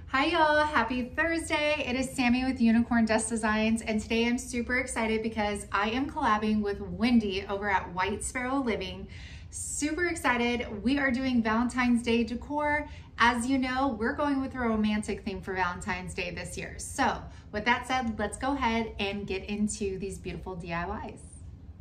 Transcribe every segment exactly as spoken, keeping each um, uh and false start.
Hi y'all, happy Thursday. It is Sammy with Unicorn Dust Designs, and today I'm super excited because I am collabing with Wendy over at White Sparrow Living. Super excited. We are doing Valentine's Day decor. As you know, we're going with a romantic theme for Valentine's Day this year. So with that said, let's go ahead and get into these beautiful D I Ys.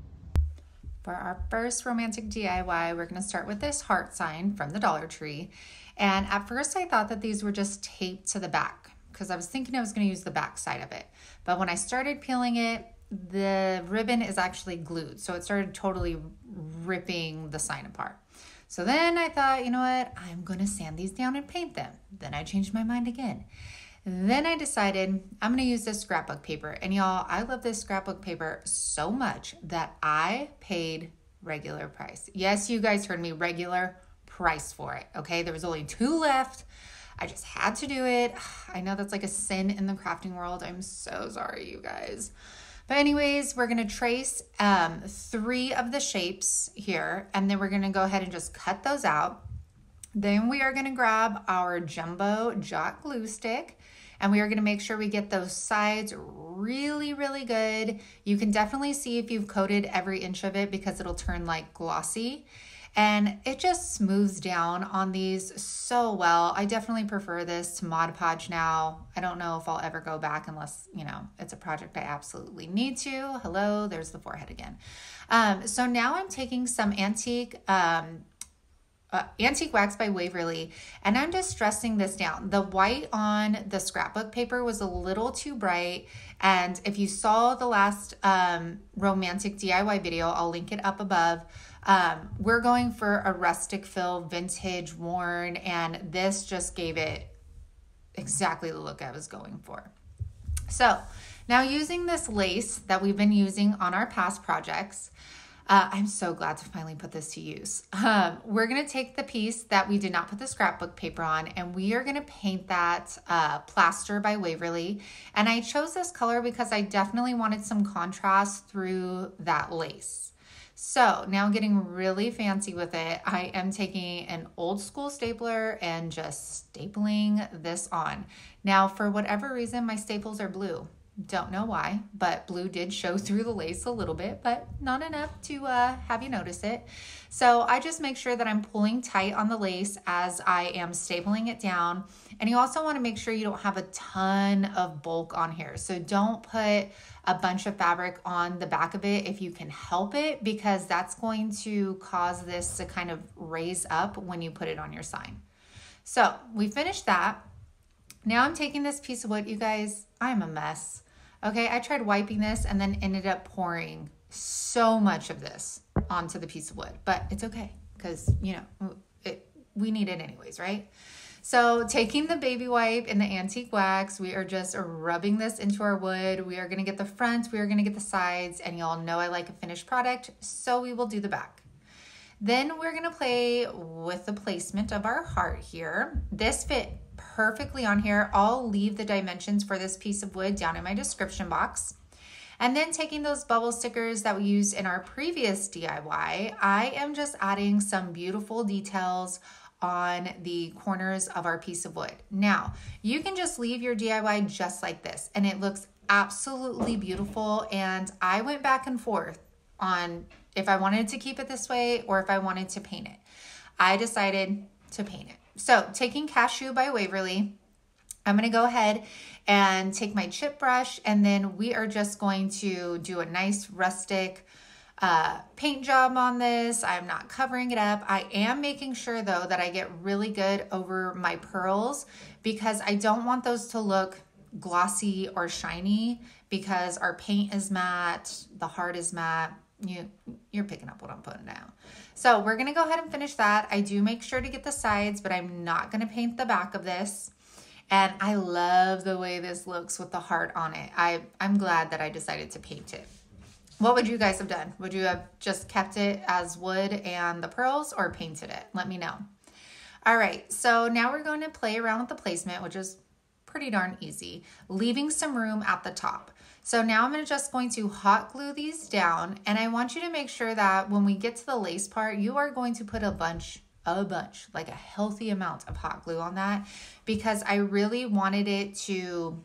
For our first romantic D I Y, we're going to start with this heart sign from the Dollar Tree. And at first I thought that these were just taped to the back because I was thinking I was going to use the back side of it. But when I started peeling it, the ribbon is actually glued. So it started totally ripping the sign apart. So then I thought, you know what, I'm going to sand these down and paint them. Then I changed my mind again. Then I decided I'm going to use this scrapbook paper. And y'all, I love this scrapbook paper so much that I paid regular price. Yes, you guys heard me, regular price for it. Okay, there was only two left. I just had to do it. I know that's like a sin in the crafting world. I'm so sorry, you guys. But anyways, we're going to trace um, three of the shapes here, and then we're going to go ahead and just cut those out. Then we are going to grab our jumbo Jot glue stick, and we are going to make sure we get those sides really, really good. You can definitely see if you've coated every inch of it because it'll turn like glossy. And it just smooths down on these so well. I definitely prefer this to Mod Podge now. I don't know if I'll ever go back unless, you know, it's a project I absolutely need to. Hello, there's the forehead again. Um, so now I'm taking some antique, um, uh, antique wax by Waverly, and I'm just stressing this down. The white on the scrapbook paper was a little too bright. And if you saw the last um, romantic D I Y video, I'll link it up above. Um, we're going for a rustic feel, vintage, worn, and this just gave it exactly the look I was going for. So now using this lace that we've been using on our past projects, uh, I'm so glad to finally put this to use. Um, we're going to take the piece that we did not put the scrapbook paper on, and we are going to paint that uh, Plaster by Waverly. And I chose this color because I definitely wanted some contrast through that lace. So now getting really fancy with it, I am taking an old school stapler and just stapling this on. Now, for whatever reason, my staples are blue. Don't know why, but blue did show through the lace a little bit, but not enough to uh, have you notice it. So I just make sure that I'm pulling tight on the lace as I am stapling it down. And you also want to make sure you don't have a ton of bulk on here. So don't put a bunch of fabric on the back of it if you can help it, because that's going to cause this to kind of raise up when you put it on your sign. So we finished that. Now I'm taking this piece of wood. You guys, I'm a mess. Okay, I tried wiping this and then ended up pouring so much of this onto the piece of wood, but it's okay because, you know, it, we need it anyways, right? So taking the baby wipe and the antique wax, we are just rubbing this into our wood. We are going to get the front, we are going to get the sides, and y'all know I like a finished product, so we will do the back. Then we're going to play with the placement of our heart here. This fit perfectly on here. I'll leave the dimensions for this piece of wood down in my description box. And then taking those bubble stickers that we used in our previous D I Y, I am just adding some beautiful details on the corners of our piece of wood. Now, you can just leave your D I Y just like this, and it looks absolutely beautiful. And I went back and forth on if I wanted to keep it this way or if I wanted to paint it. I decided to paint it. So taking Cashew by Waverly, I'm going to go ahead and take my chip brush, and then we are just going to do a nice rustic uh, paint job on this. I'm not covering it up. I am making sure though that I get really good over my pearls because I don't want those to look glossy or shiny because our paint is matte, the heart is matte. You, you're picking up what I'm putting down. So we're going to go ahead and finish that. I do make sure to get the sides, but I'm not going to paint the back of this. And I love the way this looks with the heart on it. I, I'm glad that I decided to paint it. What would you guys have done? Would you have just kept it as wood and the pearls or painted it? Let me know. All right, so now we're going to play around with the placement, which is pretty darn easy, leaving some room at the top. So now I'm just going to hot glue these down, and I want you to make sure that when we get to the lace part, you are going to put a bunch a bunch, like a healthy amount of hot glue on that, because I really wanted it to,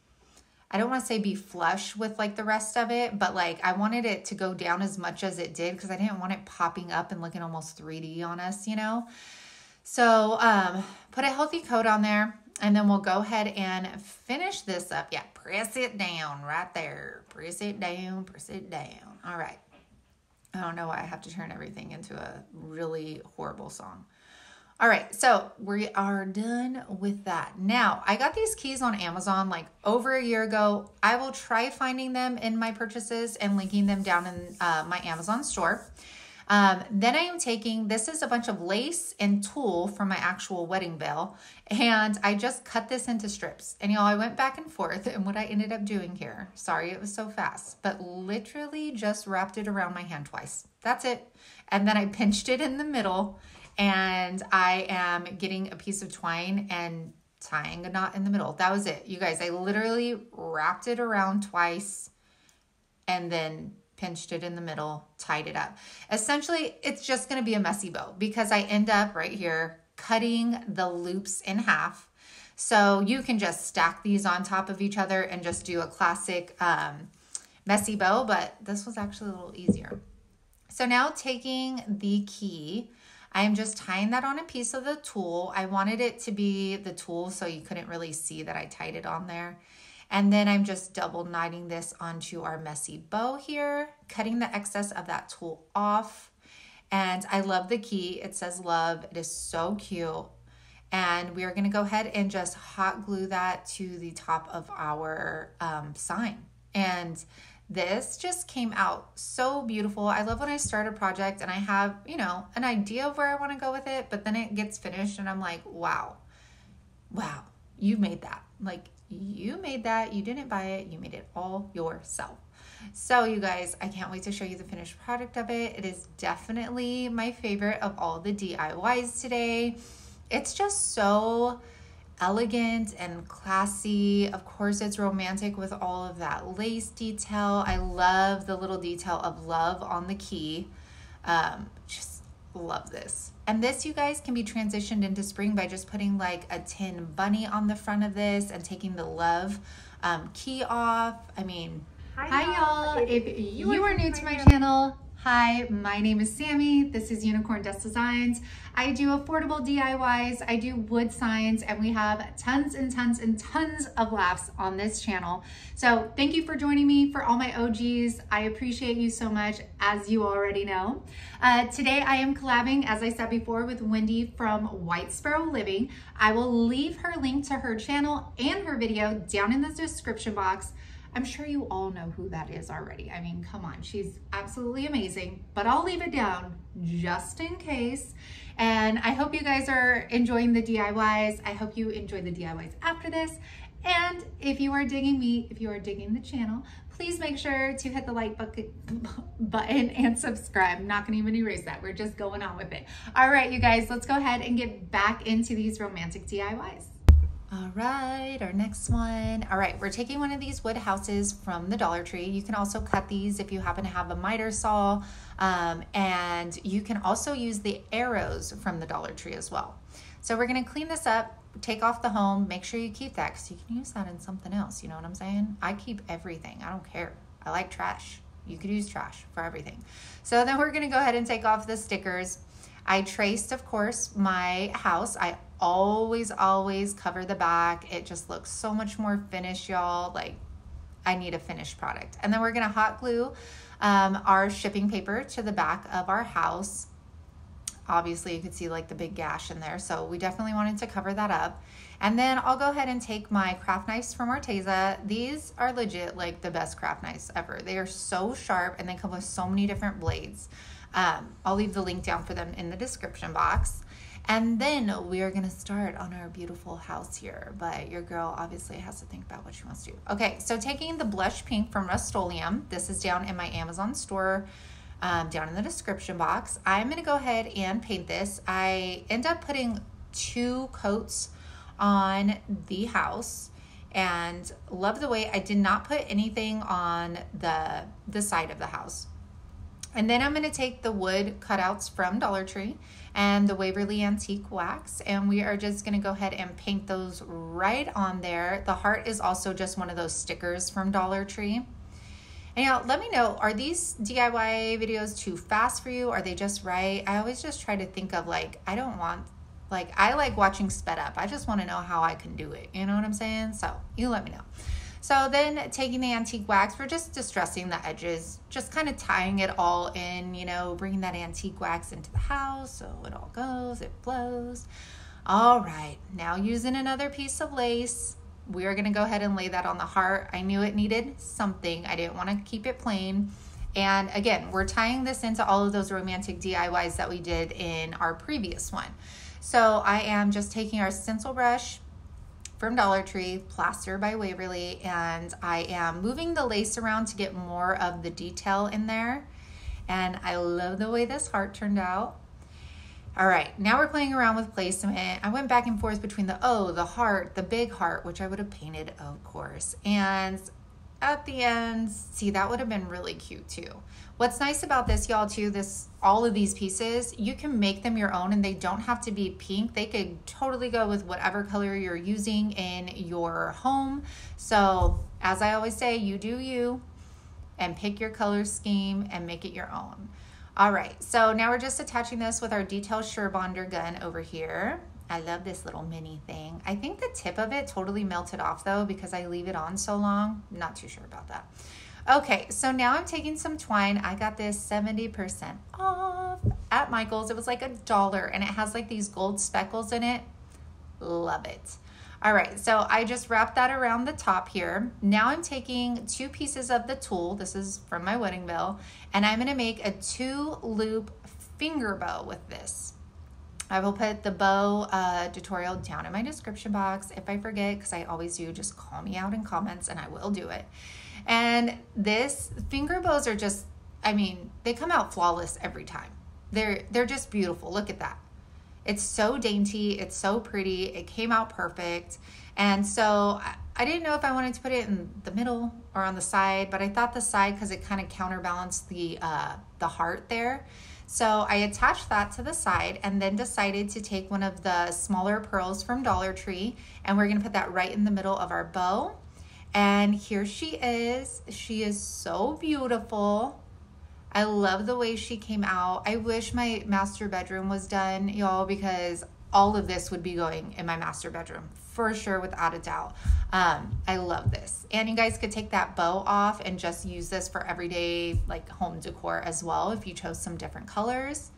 I don't want to say be flush with like the rest of it, but like I wanted it to go down as much as it did because I didn't want it popping up and looking almost three D on us, you know? So um, put a healthy coat on there, and then we'll go ahead and finish this up. Yeah, press it down right there. Press it down, press it down. All right. I don't know why I have to turn everything into a really horrible song. All right, so we are done with that. Now, I got these keys on Amazon like over a year ago. I will try finding them in my purchases and linking them down in uh, my Amazon store. Um, then I am taking, this is a bunch of lace and tulle from my actual wedding veil, and I just cut this into strips. And y'all, I went back and forth, and what I ended up doing here, sorry it was so fast, but literally just wrapped it around my hand twice. That's it. And then I pinched it in the middle, and I am getting a piece of twine and tying a knot in the middle. That was it. You guys, I literally wrapped it around twice and then pinched it in the middle, tied it up. Essentially, it's just going to be a messy bow because I end up right here cutting the loops in half. So you can just stack these on top of each other and just do a classic um, messy bow, but this was actually a little easier. So now taking the key, I'm just tying that on a piece of the tulle. I wanted it to be the tulle so you couldn't really see that I tied it on there. And then I'm just double knotting this onto our messy bow here, cutting the excess of that tulle off. And I love the key. It says love. It is so cute. And we are going to go ahead and just hot glue that to the top of our um, sign. And this just came out so beautiful. I love when I start a project and I have, you know, an idea of where I want to go with it, but then it gets finished and I'm like, wow, wow, you made that. Like, you made that. You didn't buy it. You made it all yourself. So you guys, I can't wait to show you the finished product of it. It is definitely my favorite of all the D I Ys today. It's just so elegant and classy. Of course, it's romantic with all of that lace detail. I love the little detail of love on the key. Um, just love this. And this, you guys, can be transitioned into spring by just putting like a tin bunny on the front of this and taking the love um, key off. I mean, hi y'all. If, if you, you are new to my channel, channel, hi, my name is Sammy. This is Unicorn Dust Designs. I do affordable D I Ys, I do wood signs, and we have tons and tons and tons of laughs on this channel. So thank you for joining me. For all my O Gs, I appreciate you so much, as you already know. Uh, today I am collabing, as I said before, with Wendy from White Sparrow Living. I will leave her link to her channel and her video down in the description box. I'm sure you all know who that is already. I mean, come on, she's absolutely amazing, but I'll leave it down just in case. And I hope you guys are enjoying the D I Ys. I hope you enjoy the D I Ys after this. And if you are digging me, if you are digging the channel, please make sure to hit the like bucket, button and subscribe. I'm not gonna even erase that. We're just going on with it. All right, you guys, let's go ahead and get back into these romantic D I Ys. All right, our next one. All right, we're taking one of these wood houses from the Dollar Tree. You can also cut these if you happen to have a miter saw. Um, and you can also use the arrows from the Dollar Tree as well. So we're gonna clean this up, take off the home, make sure you keep that because you can use that in something else, you know what I'm saying? I keep everything, I don't care. I like trash. You could use trash for everything. So then we're gonna go ahead and take off the stickers. I traced, of course, my house. I always, always cover the back. It just looks so much more finished, y'all. Like, I need a finished product. And then we're gonna hot glue um, our shipping paper to the back of our house. Obviously, you could see like the big gash in there. So we definitely wanted to cover that up. And then I'll go ahead and take my craft knives from Arteza. These are legit like the best craft knives ever. They are so sharp and they come with so many different blades. Um, I'll leave the link down for them in the description box. And then we are gonna start on our beautiful house here, but your girl obviously has to think about what she wants to do. Okay, so taking the blush pink from Rust-Oleum, this is down in my Amazon store, um, down in the description box. I'm gonna go ahead and paint this. I end up putting two coats on the house and love the way I did not put anything on the, the side of the house. And then I'm going to take the wood cutouts from Dollar Tree and the Waverly Antique Wax, and we are just going to go ahead and paint those right on there. The heart is also just one of those stickers from Dollar Tree. And you know, let me know, are these D I Y videos too fast for you? Are they just right? I always just try to think of like, I don't want, like, I like watching sped up. I just want to know how I can do it. You know what I'm saying? So you let me know. So then taking the antique wax, we're just distressing the edges, just kind of tying it all in, you know, bringing that antique wax into the house so it all goes, it flows. All right, now using another piece of lace, we are going to go ahead and lay that on the heart. I knew it needed something. I didn't want to keep it plain. And again, we're tying this into all of those romantic D I Ys that we did in our previous one. So I am just taking our stencil brush from Dollar Tree, Plaster by Waverly, and I am moving the lace around to get more of the detail in there. And I love the way this heart turned out. All right, now we're playing around with placement. I went back and forth between the O, the heart, the big heart, which I would have painted, of course. And at the end, see, that would have been really cute too. What's nice about this, y'all, too, this all of these pieces, you can make them your own and they don't have to be pink. They could totally go with whatever color you're using in your home. So as I always say, you do you and pick your color scheme and make it your own. All right, so now we're just attaching this with our Detail Surebonder gun over here. I love this little mini thing. I think the tip of it totally melted off though because I leave it on so long. Not too sure about that. Okay, so now I'm taking some twine. I got this seventy percent off at Michael's. It was like a dollar and it has like these gold speckles in it. Love it. All right, so I just wrapped that around the top here. Now I'm taking two pieces of the tulle. This is from my wedding veil. And I'm gonna make a two loop finger bow with this. I will put the bow uh, tutorial down in my description box. If I forget, because I always do, just call me out in comments and I will do it. And this finger bows are just, I mean, they come out flawless every time. They're, they're just beautiful. Look at that. It's so dainty. It's so pretty. It came out perfect. And so I, I didn't know if I wanted to put it in the middle or on the side, but I thought the side because it kind of counterbalanced the, uh, the heart there. So I attached that to the side and then decided to take one of the smaller pearls from Dollar Tree and we're gonna put that right in the middle of our bow. And here she is. She is so beautiful. I love the way she came out. I wish my master bedroom was done, y'all, because all of this would be going in my master bedroom for sure, without a doubt. Um, I love this. And you guys could take that bow off and just use this for everyday like home decor as well if you chose some different colors.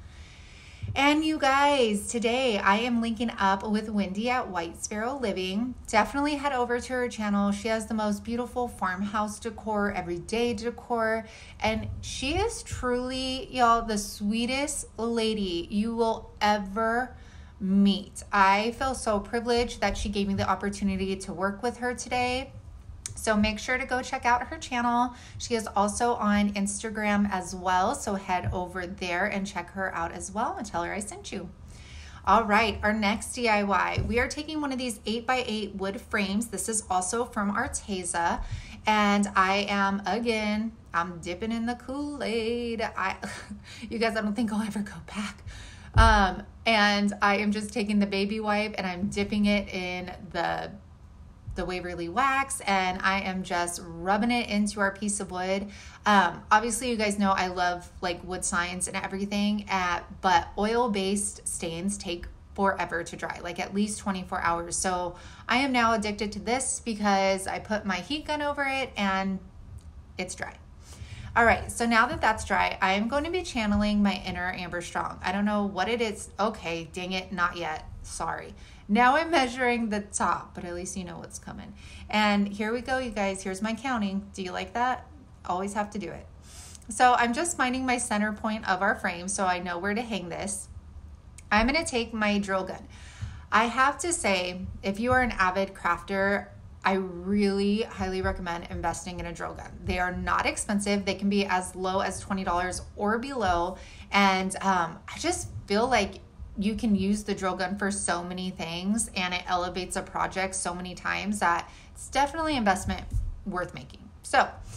And you guys, today I am linking up with Wendy at White Sparrow Living. Definitely head over to her channel. She has the most beautiful farmhouse decor, everyday decor, and she is truly, y'all, the sweetest lady you will ever meet. I feel so privileged that she gave me the opportunity to work with her today. So make sure to go check out her channel. She is also on Instagram as well. So head over there and check her out as well and tell her I sent you. All right, our next D I Y. We are taking one of these eight by eight wood frames. This is also from Arteza. And I am, again, I'm dipping in the Kool-Aid. I, you guys, I don't think I'll ever go back. Um, and I am just taking the baby wipe and I'm dipping it in the the Waverly wax and I am just rubbing it into our piece of wood. Um, obviously you guys know I love like wood signs and everything, at, but oil-based stains take forever to dry, like at least twenty-four hours. So I am now addicted to this because I put my heat gun over it and it's dry. All right, so now that that's dry, I am going to be channeling my inner Amber Strong. I don't know what it is. Okay, dang it, not yet. Sorry. Now I'm measuring the top, but at least you know what's coming. And here we go, you guys. Here's my counting. Do you like that? Always have to do it. So I'm just finding my center point of our frame so I know where to hang this. I'm going to take my drill gun. I have to say, if you are an avid crafter, I really highly recommend investing in a drill gun. They are not expensive. They can be as low as twenty dollars or below. And um, I just feel like you can use the drill gun for so many things and it elevates a project so many times that it's definitely an investment worth making. So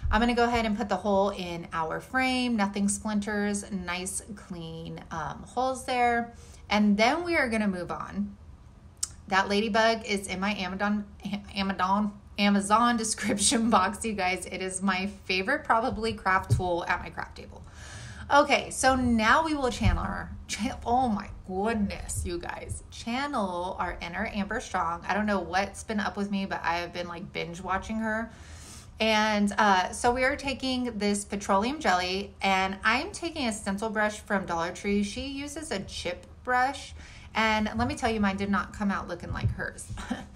I'm gonna go ahead and put the hole in our frame, nothing splinters, nice clean um, holes there. And then we are gonna move on. That ladybug is in my Amazon, Amazon, Amazon description box, you guys. It is my favorite probably craft tool at my craft table. Okay, so now we will channel our, oh my goodness, you guys. Channel our inner Amber Strong. I don't know what's been up with me, but I have been like binge watching her. And uh, so we are taking this petroleum jelly, and I'm taking a stencil brush from Dollar Tree. She uses a chip brush. And let me tell you, mine did not come out looking like hers,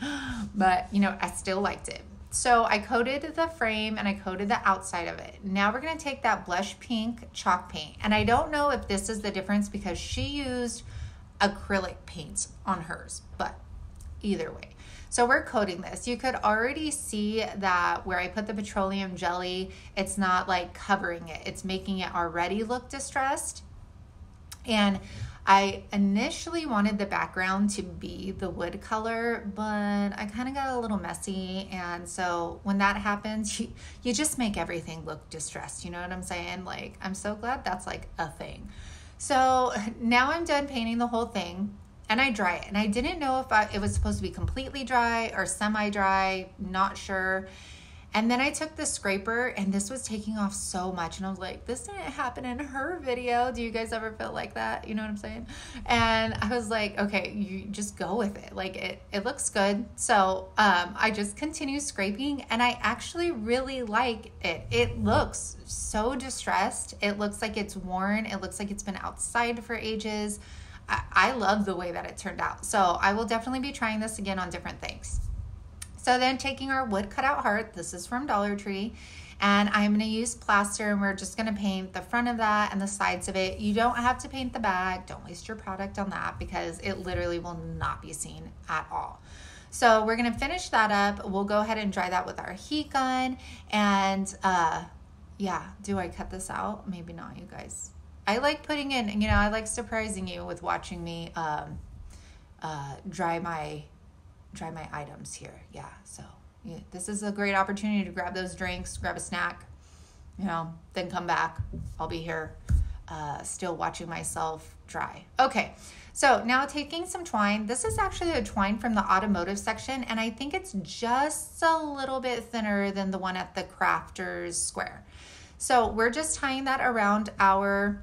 but you know, I still liked it. So I coated the frame and I coated the outside of it. Now we're gonna take that blush pink chalk paint. And I don't know if this is the difference because she used acrylic paints on hers, but either way. So we're coating this. You could already see that where I put the petroleum jelly, it's not like covering it. It's making it already look distressed. And I initially wanted the background to be the wood color, but I kind of got a little messy. And so when that happens, you, you just make everything look distressed. You know what I'm saying? Like, I'm so glad that's like a thing. So now I'm done painting the whole thing and I dry it. And I didn't know if I, it was supposed to be completely dry or semi-dry, not sure. And then I took the scraper and this was taking off so much. And I was like, this didn't happen in her video. Do you guys ever feel like that? You know what I'm saying? And I was like, okay, you just go with it. Like it, it looks good. So um, I just continue scraping and I actually really like it. It looks so distressed. It looks like it's worn. It looks like it's been outside for ages. I, I love the way that it turned out. So I will definitely be trying this again on different things. So then taking our wood cutout heart, this is from Dollar Tree, and I'm gonna use plaster and we're just gonna paint the front of that and the sides of it. You don't have to paint the back. Don't waste your product on that because it literally will not be seen at all. So we're gonna finish that up. We'll go ahead and dry that with our heat gun. And uh, yeah, do I cut this out? Maybe not, you guys. I like putting in, you know, I like surprising you with watching me um, uh, dry my dry my items here. Yeah, so yeah, this is a great opportunity to grab those drinks, grab a snack, you know, then come back. I'll be here uh, still watching myself dry. Okay, so now taking some twine. This is actually a twine from the automotive section, and I think it's just a little bit thinner than the one at the Crafters Square. So we're just tying that around our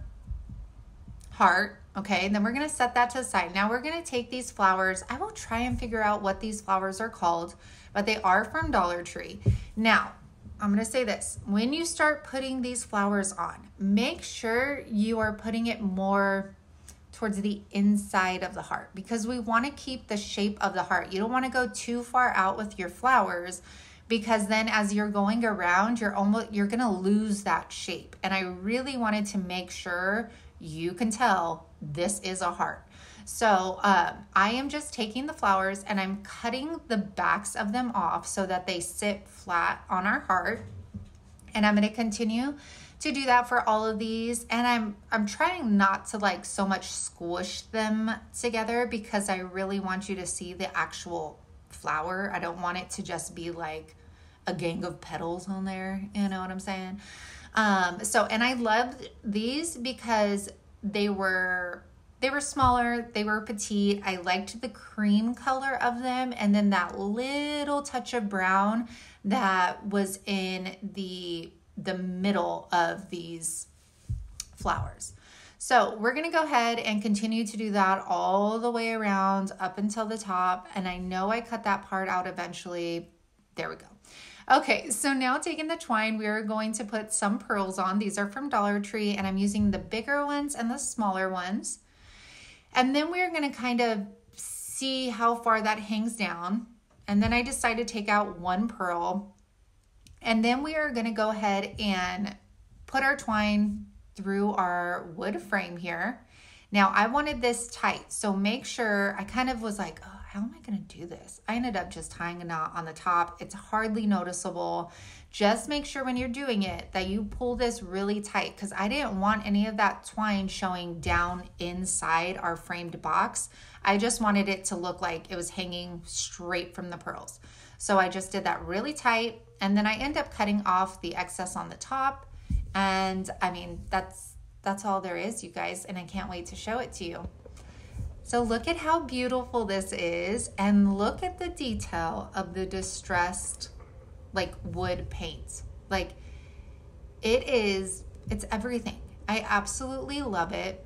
heart. Okay, and then we're gonna set that to the side. Now we're gonna take these flowers. I will try and figure out what these flowers are called, but they are from Dollar Tree. Now, I'm gonna say this. When you start putting these flowers on, make sure you are putting it more towards the inside of the heart because we wanna keep the shape of the heart. You don't wanna go too far out with your flowers because then as you're going around, you're almost, you're gonna lose that shape. And I really wanted to make sure you can tell this is a heart. So um, I am just taking the flowers and I'm cutting the backs of them off so that they sit flat on our heart. And I'm gonna continue to do that for all of these. And I'm, I'm trying not to like so much squish them together because I really want you to see the actual flower. I don't want it to just be like a gang of petals on there. You know what I'm saying? Um, so, and I loved these because they were, they were smaller, they were petite. I liked the cream color of them. And then that little touch of brown that was in the, the middle of these flowers. So we're going to go ahead and continue to do that all the way around up until the top. And I know I cut that part out eventually. There we go. Okay, so now taking the twine, we are going to put some pearls on. These are from Dollar Tree, and I'm using the bigger ones and the smaller ones. And then we're gonna kind of see how far that hangs down. And then I decided to take out one pearl. And then we are gonna go ahead and put our twine through our wood frame here. Now I wanted this tight, so make sure, I kind of was like, oh, how am I gonna do this? I ended up just tying a knot on the top. It's hardly noticeable. Just make sure when you're doing it that you pull this really tight, because I didn't want any of that twine showing down inside our framed box. I just wanted it to look like it was hanging straight from the pearls. So I just did that really tight, and then I end up cutting off the excess on the top. And I mean, that's that's all there is, you guys, and I can't wait to show it to you. So look at how beautiful this is, and look at the detail of the distressed like wood paint. Like it is, it's everything. I absolutely love it.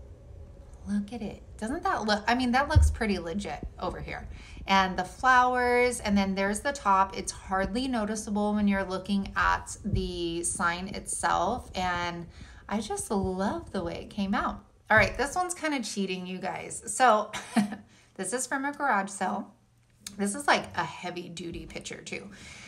Look at it. Doesn't that look, I mean, that looks pretty legit over here. And the flowers, and then there's the top. It's hardly noticeable when you're looking at the sign itself. And I just love the way it came out. All right, this one's kind of cheating, you guys. So this is from a garage sale. This is like a heavy duty picture too.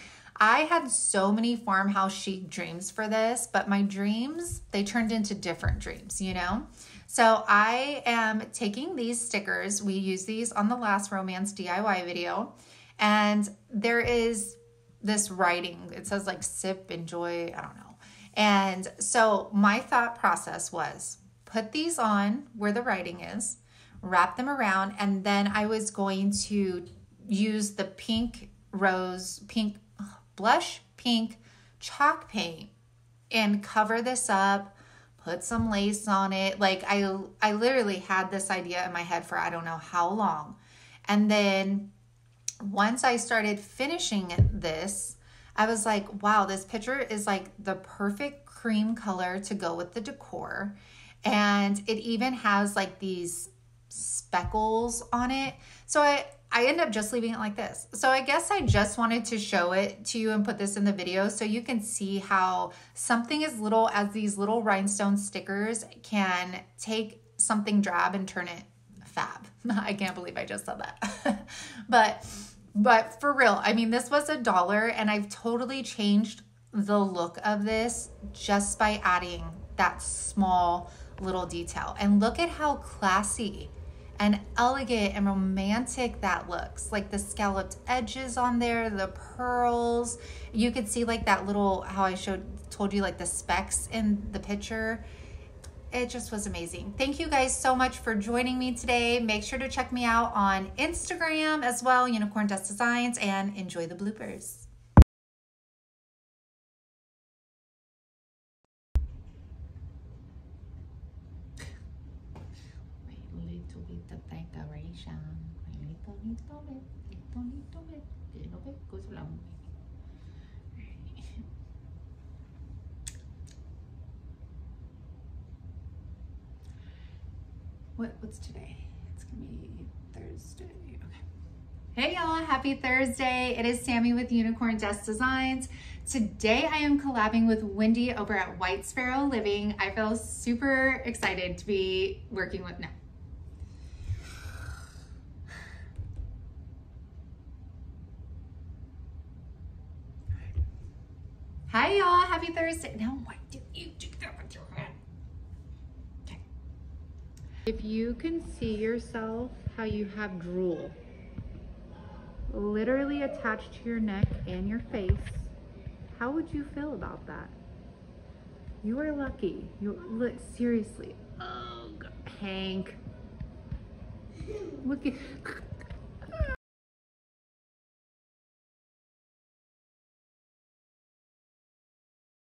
I had so many farmhouse chic dreams for this, but my dreams, they turned into different dreams, you know? So I am taking these stickers. We use these on the last romance D I Y video. And there is this writing. It says like sip, enjoy, I don't know. And so my thought process was put these on where the writing is, wrap them around, and then I was going to use the pink rose, pink blush, pink chalk paint and cover this up, put some lace on it. Like I, I literally had this idea in my head for I don't know how long. And then once I started finishing this, I was like, wow, this picture is like the perfect cream color to go with the decor. And it even has like these speckles on it. So I, I end up just leaving it like this. So I guess I just wanted to show it to you and put this in the video so you can see how something as little as these little rhinestone stickers can take something drab and turn it fab. I can't believe I just said that. but, but for real, I mean, this was a dollar and I've totally changed the look of this just by adding that small little detail. And look at how classy and elegant and romantic that looks. Like the scalloped edges on there, the pearls. You could see like that little, how I showed, told you like the specks in the picture. It just was amazing. Thank you guys so much for joining me today. Make sure to check me out on Instagram as well, Unicorn Dust Designs, and enjoy the bloopers. Little bit of decoration. Little, little bit, little, little bit, little bit goes a long way. What, what's today? It's gonna be Thursday. Okay. Hey y'all, happy Thursday. It is Sammy with Unicorn Dust Designs. Today I am collabing with Wendy over at White Sparrow Living. I feel super excited to be working with, no. Hi y'all, happy Thursday. Now what do you do that with your hand? Okay. If you can see yourself how you have drool literally attached to your neck and your face, how would you feel about that? You are lucky. You look, seriously. Oh, Hank. Look at